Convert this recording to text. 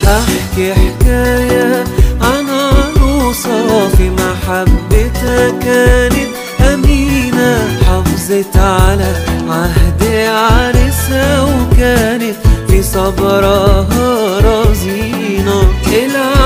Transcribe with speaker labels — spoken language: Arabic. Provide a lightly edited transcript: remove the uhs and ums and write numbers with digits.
Speaker 1: هحكي حكاية عن عروسة في محبتها كانت أمينة، حافظت على عهد عريسها وكانت في صبرها رزينة.